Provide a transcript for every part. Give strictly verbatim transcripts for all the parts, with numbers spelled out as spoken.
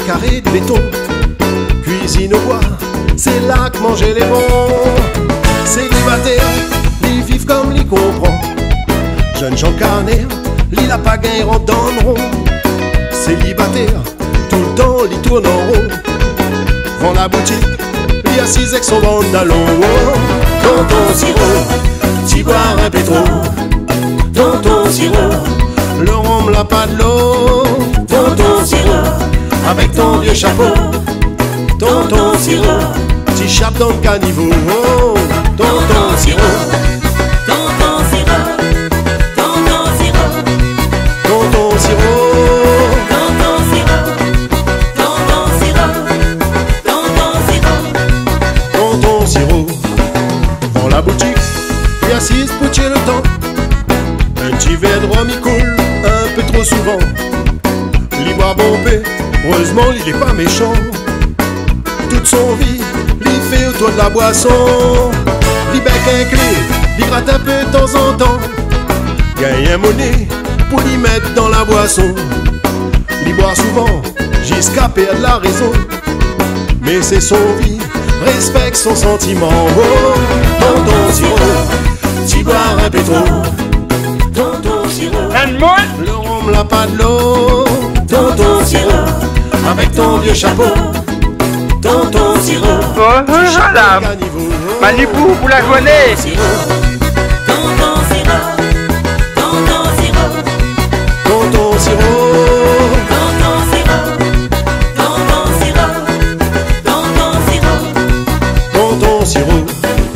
carrés de béton. Cuisine au bois, c'est là que manger les bons. Célibataire, les vivent comme les comprend. Jeunes gens carnés, les la pagaille rentrent dans le rond. Célibataire, tout le temps, les tournent en rond. Vend la boutique, les assis avec son bandalon. Tonton Sirop, t'y boire un pétro. Tonton Sirop, le rhum l'a pas de l'eau. Tonton Sirop, avec ton vieux chapeau. Tonton Sirop, t'y chape dans le caniveau. Tonton Sirop, Tonton Sirop, Tonton Sirop, Tonton Sirop, Tonton Sirop, Tonton Sirop, Tonton Sirop, Tonton Sirop. Dans la boutique, il assise pour tuer le temps. Un petit verre de rhum, il coule un peu trop souvent. Il boit bombé, heureusement il est pas méchant. Toute son vie, il fait autour de la boisson. Il bec un clé, il gratte un peu de temps en temps. Gagne un monnaie pour l'y mettre dans la boisson. Il boit souvent, jusqu'à perdre la raison. Mais c'est son vie, respecte son sentiment. Oh, Tonton Sirop, t'y boire un pétro. Tonton Sirop, le rhum l'a pas de l'eau. Tonton Sirop, avec ton vieux chapeau. Tonton Sirop, Voilà, Malibu, vous la connaissez. Tonton Sirop, Tonton Sirop, Tonton Sirop, Tonton Sirop, Tonton Sirop, Tonton Sirop, Tonton Sirop.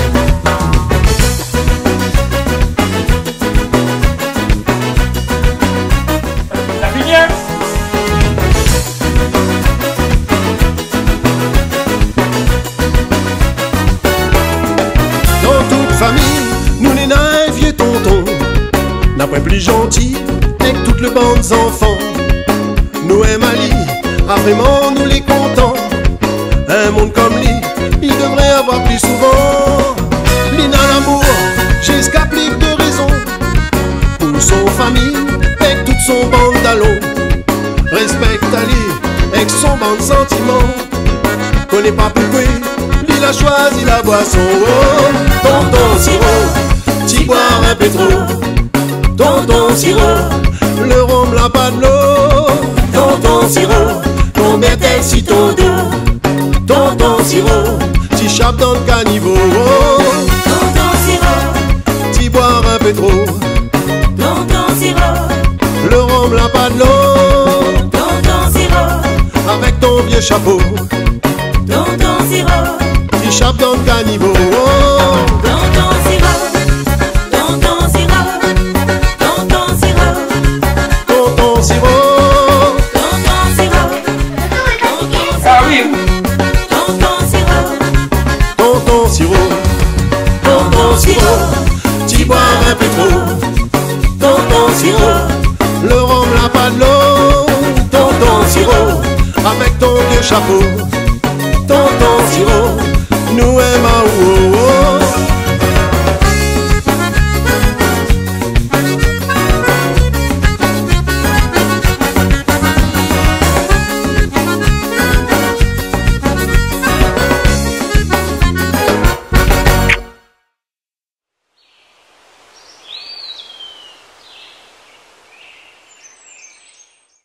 La vignette. Dans toute famille, nous n'est un vieux tonton. N'a pas plus gentil avec toute le bande d'enfants. Nous et Mali, ah vraiment nous les contents. Un monde comme lui, il devrait avoir plus souvent. Lina l'amour, jusqu'à plus de raison. Pour son famille, avec toute son bande d'allons. Respecte Ali, avec son bande sentiment. Connais pas pourquoi, il a choisi la boisson. Oh, Tonton Sirop, t'y boire un pétro. Tonton Sirop, le rhum l'a pas de l'eau. Tonton Sirop, combien t'es si ton dos. Tonton Sirop, t'y chape dans le caniveau. Oh, Tonton Sirop, t'y boire un pétro. Tonton Sirop, Le rhum l'a pas de l'eau. Tonton Sirop, Avec ton vieux chapeau, Tonton Sirop, t'y chape dans le caniveau. Oh, Tonton Sirop, Tonton Sirop, Tonton Sirop, Tonton Sirop, Tonton Sirop, Ah oui. Tonton Sirop, Tonton Sirop, Tonton Sirop, t'y boire un pétro. Tonton Sirop, le rhum l'a pas de l'eau. Tonton Sirop, avec ton vieux chapeau. Tonton Sirop,